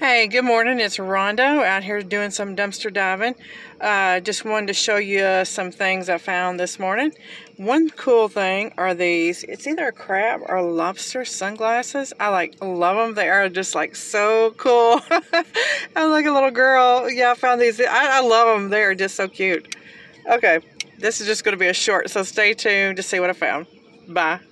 Hey, good morning. It's Rhonda out here doing some dumpster diving. Just wanted to show you some things I found this morning. One cool thing are these. It's either a crab or lobster sunglasses. I love them. They are just so cool. I'm like a little girl. Yeah, I found these. I love them. They are just so cute. Okay, this is just going to be a short, so stay tuned to see what I found. Bye.